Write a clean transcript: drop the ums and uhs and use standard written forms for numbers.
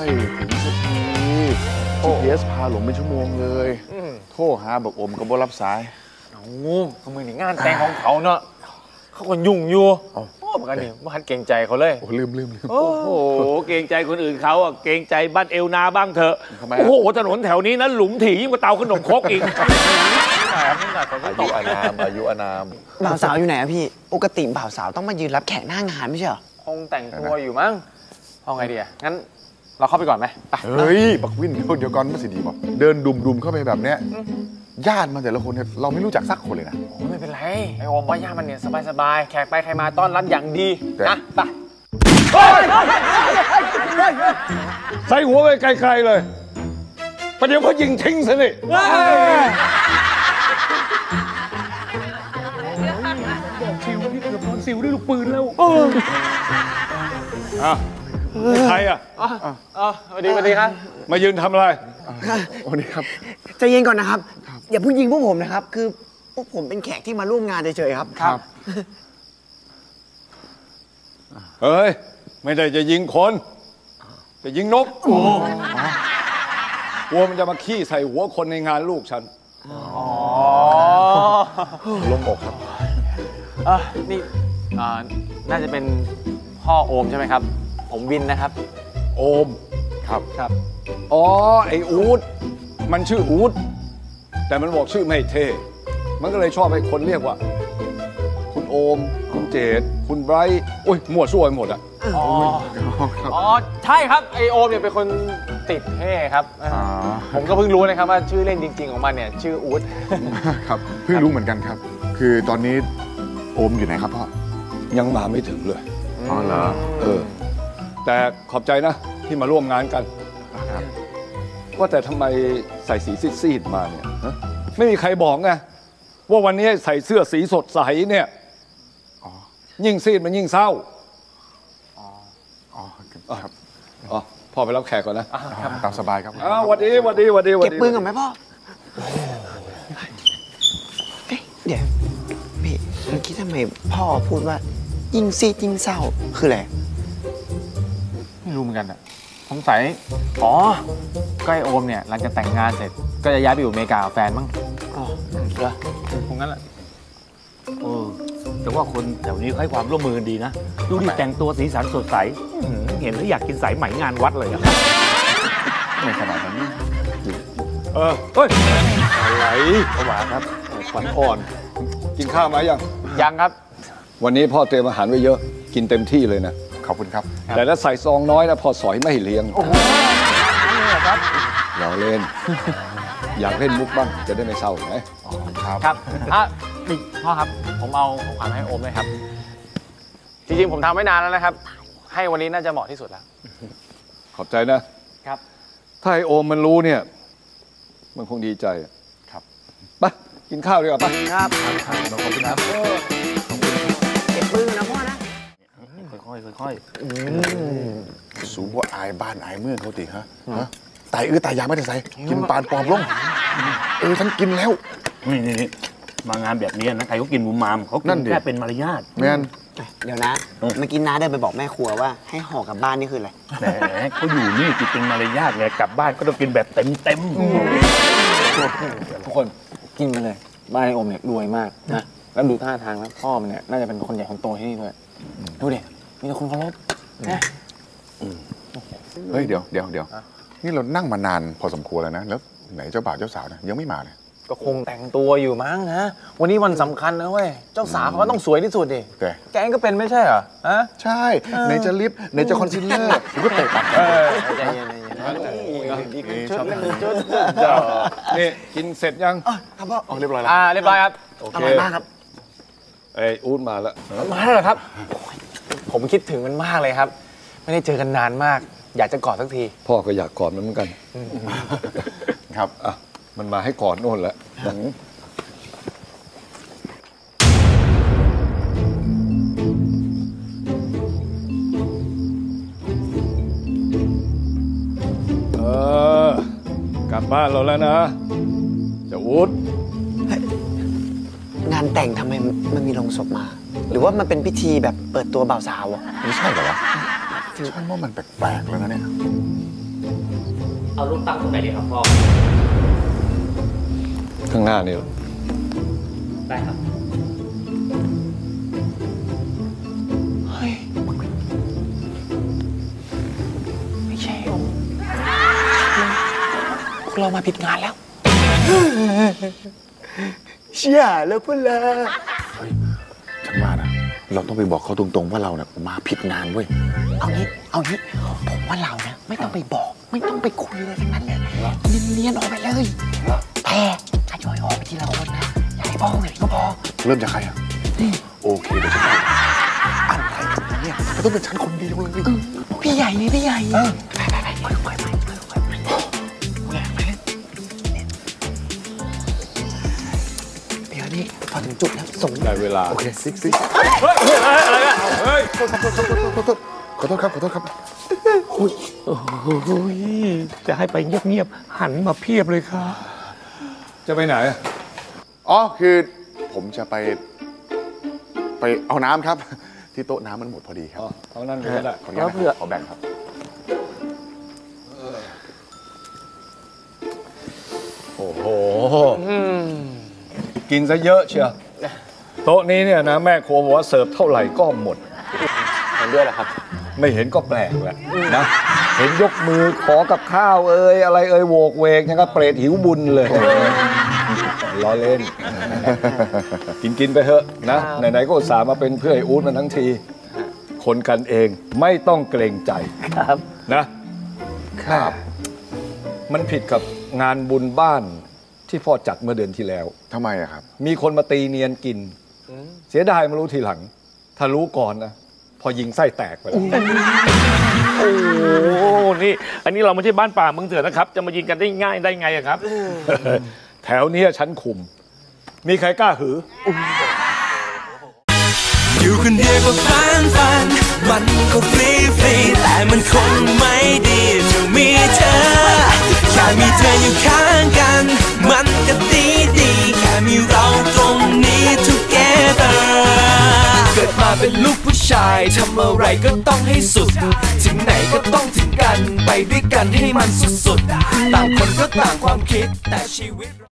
ถึงสักที GPS พาหลงเป็นชั่วโมงเลยโทรหาบอกอมก็บ่รับสายเอาเขามือหนีงานแต่งของเขาเนาะเขาก็ยุ่งอยู่โอ้เหมือนกันนี่ว่าหันเก่งใจเขาเลยโอ้ลืมโอ้โหเกรงใจคนอื่นเขาอะเกรงใจบ้านเอวนาบ้างเถอะโอ้โหถนนแถวนี้นะหลุมถี่ยิ่งกว่าเตาขนมครกอีกอายุอานามบ่าวสาวอยู่ไหนอะพี่ปกติบ่าวสาวต้องมายืนรับแขกหน้างานไม่ใช่เหรอคงแต่งตัวอยู่มั้งเอาไงดีอะงั้นเราเข้าไปก่อนไหมเฮ้ยบักวินเดี๋ยวก่อนไม่สิดีบอกเดินดุมเข้าไปแบบเนี้ยญาติมันแต่ละคนเนี่ยเราไม่รู้จักสักคนเลยนะไม่เป็นไรไอโอมว่าญาติมันเนี่ยสบายแขกไปใครมาต้อนรับอย่างดีนะไปใส่หัวไปไกลๆเลยประเดี๋ยวเขายิงทิ้งซะนี่บอกซิวนี่เกือบโดนซิวด้วยลูกปืนแล้วใครอ่ะสวัสดีครับมายืนทำอะไรวันนี้ครับใจเย็นก่อนนะครับอย่าเพิ่งยิงพวกผมนะครับคือพวกผมเป็นแขกที่มาร่วมงานเฉยๆครับเฮ้ยไม่ได้จะยิงคนจะยิงนกกลัวมันจะมาขี้ใส่หัวคนในงานลูกฉันลงอกครับนี่น่าจะเป็นพ่อโอมใช่ไหมครับผมวินนะครับโอมครับอ๋อไอ้อู๊ดมันชื่ออู๊ดแต่มันบอกชื่อไม่เท่มันก็เลยชอบให้คนเรียกว่าคุณโอมคุณเจดคุณไบรท์โอ้ยมั่วซั่วไปหมดอ่ะอ๋อใช่ครับไอโอมเนี่ยเป็นคนติดเท่ครับผมก็เพิ่งรู้นะครับว่าชื่อเล่นจริงๆของมันเนี่ยชื่ออู๊ดครับเพิ่งรู้เหมือนกันครับคือตอนนี้โอมอยู่ไหนครับพ่อยังมาไม่ถึงเลยอ๋อเหรอแต่ขอบใจนะที่มาร่วมงานกันว่าแต่ทำไมใส่สีซีดๆมาเนี่ยไม่มีใครบอกไงว่าวันนี้ใส่เสื้อสีสดใสเนี่ยยิ่งซีดมันยิ่งเศร้าครับพ่อไปรับแขกก่อนนะตามสบายครับวันดีเก็บปืนก่อนไหมพ่อเดี๋ยวพี่เมื่อกี้ทำไมพ่อพูดว่ายิ่งซีดยิ่งเศร้าคืออะไรไม่รู้เหมือนกันอะสงสัยก็ไอโอมเนี่ยหลังจากแต่งงานเสร็จก็จะย้ายไปอยู่อเมริกากับแฟนมั้งเหรอคงงั้นแหละแต่ว่าคนแถวนี้ให้ความร่วมมือดีนะดูดิแต่งตัวสีสันสดใสเห็นแล้วอยากกินสายไหมงานวัดเลยอะไม่ขนาดนั้นเฮ้ยอะไรหวานครับขวัญอ่อนกินข้าวไหมยังครับวันนี้พ่อเตรียมอาหารไว้เยอะกินเต็มที่เลยนะขอบคุณครับแต่ถ้าใส่ซองน้อยนะพอสอยไม่เลี้ยงโอ้โหนี่ครับอย่าเล่นอยากเล่นมุกบ้างจะได้ไม่เศร้าไหมครับนี่พ่อครับผมเอาของขวัญให้โอมเลยครับจริงๆผมทำไว้นานแล้วนะครับให้วันนี้น่าจะเหมาะที่สุดแล้วขอบใจนะครับถ้าไอโอมมันรู้เนี่ยมันคงดีใจครับไปกินข้าวดีกว่าไปครับขอบคุณครับเก็บปืนนะพ่อนะค่อยสูบว่าอายบ้านอายเมืองเขาติฮะตายตายยาไม่ได้ใส่กินปานปอบลงฉันกินแล้วนี่มางานแบบนี้นะใครเขากินมุมมามเขากินแค่เป็นมารยาทแม่นเดี๋ยวนะเมื่อกี้น้าเดินไปบอกแม่ครัวว่าให้ห่อกลับบ้านนี่คืออะไรแหมเขาอยู่นี่กินเป็นมารยาทไงกลับบ้านก็ต้องกินแบบเต็มทุกคนกินไปเลยบ้านไอโอมเนี่ยรวยมากนะแล้วดูท่าทางแล้วพ่อมันเนี่ยน่าจะเป็นคนใหญ่คนโตที่นี่ด้วยดูดิมีแต่คนเคารพนะเฮ้ยเดี๋ยวนี่เรานั่งมานานพอสมควรแล้วนะแล้วไหนเจ้าบ่าวเจ้าสาวนะยังไม่มาเลยก็คงแต่งตัวอยู่มั้งนะวันนี้วันสำคัญนะเว้ยเจ้าสาวเขาต้องสวยที่สุดดิแกก็เป็นไม่ใช่เหรอใช่ไหนจะลิปไหนจะคอนซีลเลอร์ก็เตะปากใจเย็นนี่กินเสร็จยังครับพ่อเรียบร้อยแล้วเรียบร้อยครับโอเคมากครับอู๊ดมาแล้วเหรอครับผมคิดถึงมันมากเลยครับไม่ได้เจอกันนานมากอยากจะกอดสักทีพ่อก็อยากกอดมันเหมือนกันครับมันมาให้กอดโน่นแล้วกลับบ้านเราแล้วนะจะอู๊ดงานแต่งทำไมมันมีโลงศพมาหรือว่ามันเป็นพิธีแบบเปิดตัวบ่าวสาวไม่ใช่เหรอวะฉันว่ามันแปลกๆแล้วนะเนี่ยเอาลูกตั้งตรงไหนดีครับพ่อข้างหน้านี่หรอได้ครับเฮ้ย ไม่ใช่โอพวกเรามาผิดงานแล้ว เชี่ยแล้วเพื่อนเลยเฮ้ยฉันว่านะเราต้องไปบอกเขาตรงๆว่าเราเนี่ยมาผิดงานเว้ยเอางี้ผมว่าเรานะไม่ต้องไปบอก ไม่ต้องไปคุยอะไรทั้งนั้นเลยเนียนๆออกไปเลยแต่ทยอยออกไปทีละคนนะอย่าให้พ่อเห็นก็พอเริ่มจากใครอ่ะโอเคเดี๋ยวฉันไปอะไรกันเนี่ยมันต้องเป็นฉันคนเดียวเลยพี่ใหญ่นี่พี่ใหญ่ไปค่อยๆไปเดี๋ยวนี้พอถึงจุดแล้วส่งได้เวลาโอเคซิกอะไรอะเฮ้ยขอโทษครับโอ้ยจะให้ไปเงียบๆหันมาเพียบเลยค่ะจะไปไหนอ๋อคือผมจะไปเอาน้ำครับ ที่โต๊ะน้ำมันหมดพอดีครับอ๋อเอานั่นก็ได้ขออนุญาตนะครับขอแบ่งครับโอ้โหกินซะเยอะเชียวโต๊ะนี้เนี่ยนะแม่ครัวบอกว่าเสิร์ฟเท่าไหร่ก็หมดเห็นด้วยเหรอครับไม่เห็นก็แปลกแหละนะเห็นยกมือขอกับข้าวเอ่ยอะไรเอ่ยโวกเวกยังก็เปรตหิวบุญเลยล้อเล่น กินไปเถอะนะไหนๆก็อุตส่าห์มาเป็นเพื่อนไอ้อู๊ดมันทั้งที คนกันเองไม่ต้องเกรงใจครับนะครับ มันผิดกับงานบุญบ้านที่พ่อจัดเมื่อเดือนที่แล้วทำไมอะครับมีคนมาตีเนียนกิน เสียดายมารู้ทีหลัง ถ้ารู้ก่อนนะพอยิงไส้แตกไปแล้วโอ้นี่ อันนี้เราไม่ใช่บ้านป่าเมืองเถื่อนนะครับ จะมายิงกันได้ง่ายได้ไงอะครับแถวเนี้ยฉันคุม มีใครกล้าหืออยู่คนเดียวก็ฝันมันก็ฟรีแต่มันคงไม่ดีจะมีเธอแค่มีเธออยู่ข้างกันมันก็ดีแค่มีเราตรงนี้ together เกิดมาเป็นลูกผู้ชายทำอะไรก็ต้องให้สุดถึงไหนก็ต้องถึงกันไปด้วยกันให้มันสุดๆต่างคนก็ต่างความคิดแต่ชีวิต